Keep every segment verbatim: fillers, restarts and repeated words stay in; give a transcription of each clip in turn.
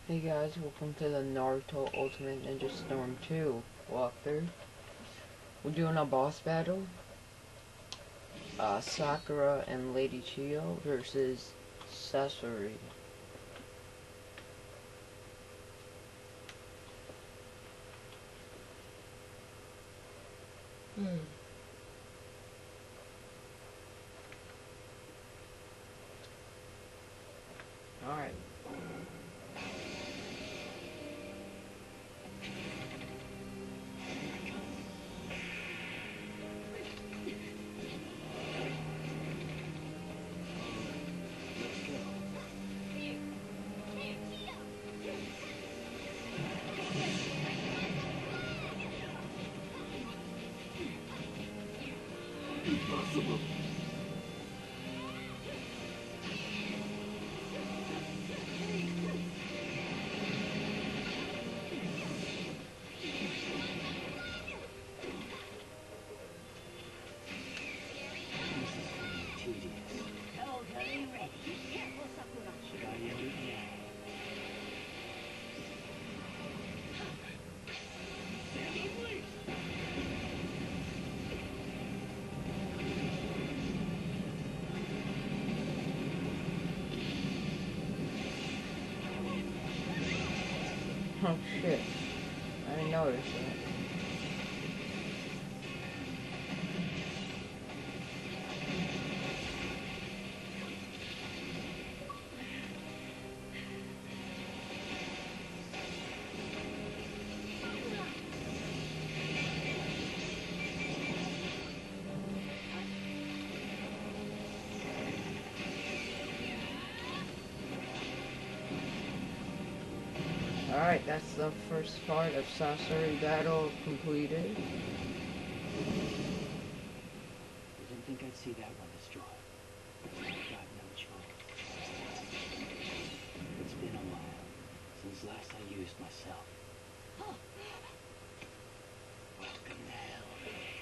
Hey guys, welcome to the Naruto Ultimate Ninja Storm two walkthrough. We're doing a boss battle. Uh, Sakura and Lady Chiyo versus Sasori. Hmm. Alright. Impossible. Oh shit. I didn't notice that. Alright, that's the first part of Sasori battle completed. Didn't think I'd see that one destroyed. Got no choice. It's been a while since last I used myself. Welcome to hell.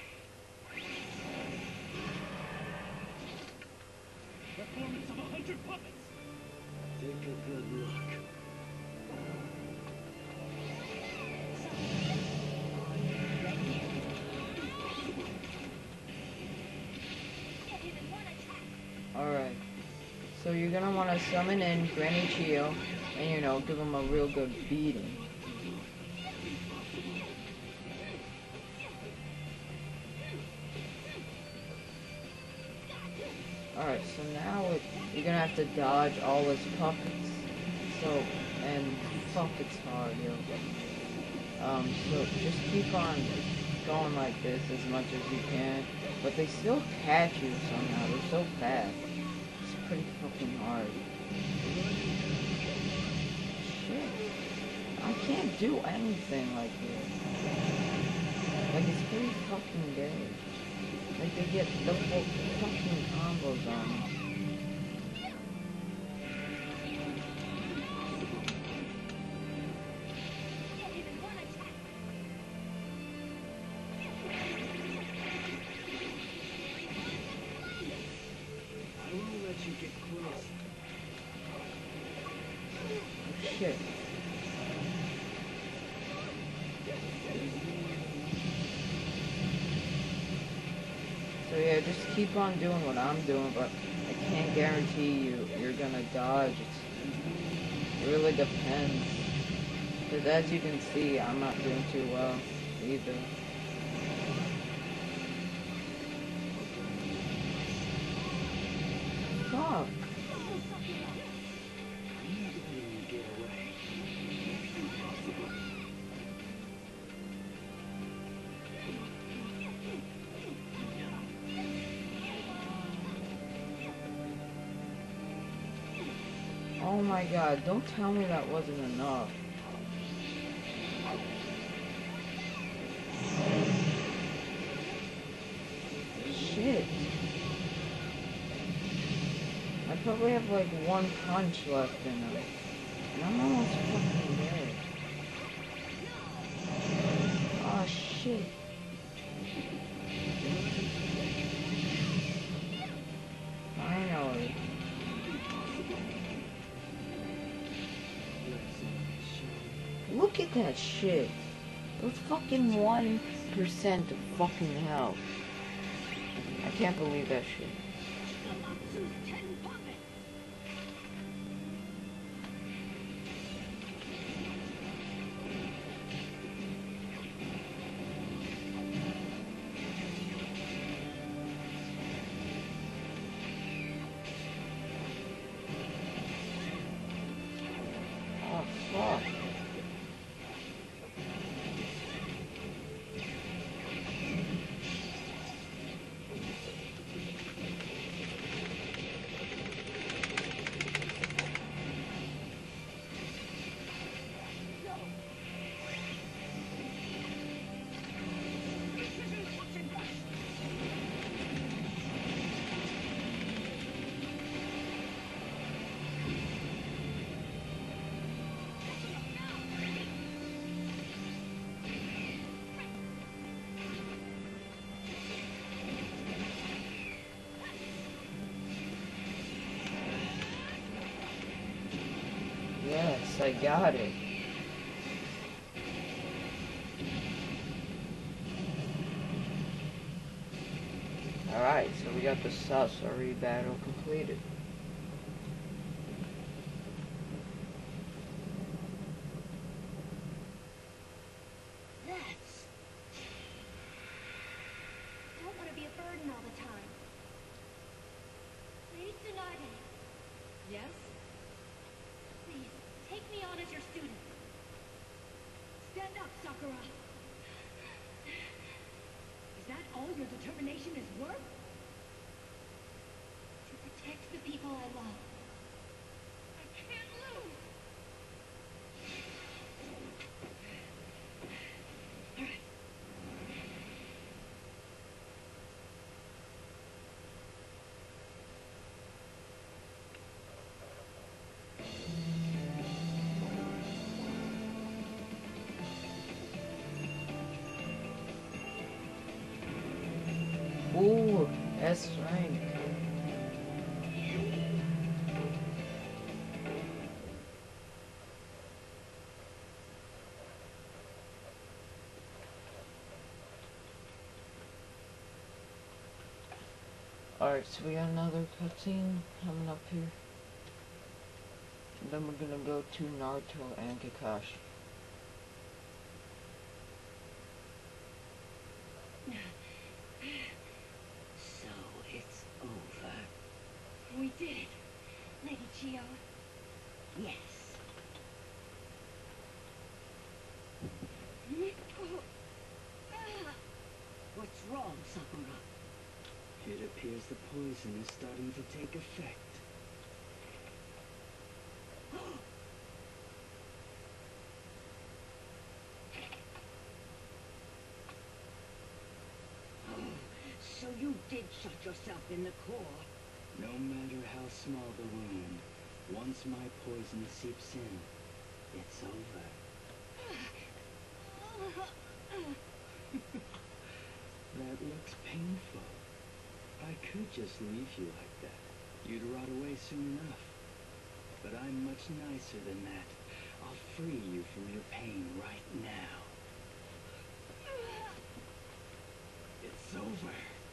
Performance of a hundred puppets. Take a good look. Alright. So you're gonna want to summon in Granny Chiyo and, you know, give him a real good beating. Alright, so now it, you're gonna have to dodge all his puppets. So, and puppets hard, yo. Um, so just keep on going like this as much as you can. But they still catch you somehow, they're so fast. It's pretty fucking hard. Shit. I can't do anything like this. Like, it's pretty fucking gay. Like, they get the full fucking combos on me. I won't let you get close. Oh, shit. So yeah, just keep on doing what I'm doing, but I can't guarantee you you're gonna dodge. It's, it really depends. Because as you can see, I'm not doing too well either. Fuck. Get away. Impossible. Oh my god, don't tell me that wasn't enough. Shit. I probably have like one punch left in him. And I'm almost fucking dead. Oh shit. Finally. Look at that shit. It was fucking one percent of fucking health. I can't believe that shit. Oh, fuck. Yes, I got it. Alright, so we got the Sasori battle completed. That's... I don't want to be a burden all the time. Lady Tsunade. Yes? Please, take me on as your student. Stand up, Sakura. Is that all your determination is worth? To protect the people I love. I can't lose! All right. Ooh, S rank. Alright, so we got another cutscene coming up here. And then we're gonna go to Naruto and Kakashi. So it's over. We did it, Lady Chio. Yes. What's wrong, Sakura? It appears the poison is starting to take effect. So you did shut yourself in the core? No matter how small the wound, once my poison seeps in, it's over. That looks painful. I could just leave you like that. You'd rot away soon enough. But I'm much nicer than that. I'll free you from your pain right now. It's over.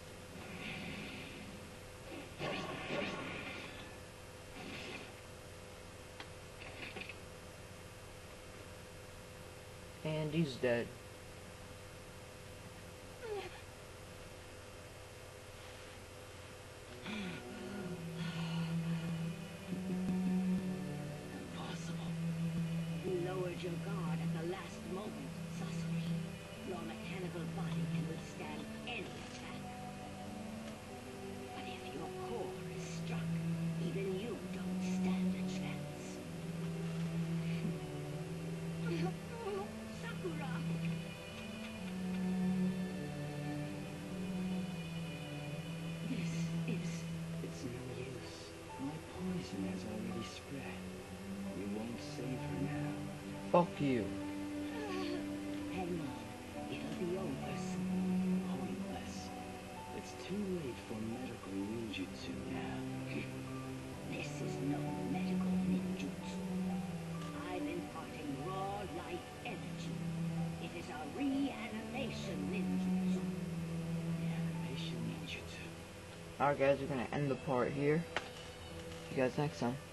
And he's dead. Impossible. You lowered your guard at the last moment, Sasori. Your mechanical body can withstand any attack. But if your core is struck, even you don't stand a chance. Sakura! This is... It's no use. My poison has already spread. You won't save her now. Fuck you. Hang on. It'll be over soon. Pointless. It's too late for medical ninjutsu now. This is no medical ninjutsu. I'm imparting raw life Alright guys, we're gonna end the part here. See you guys next time.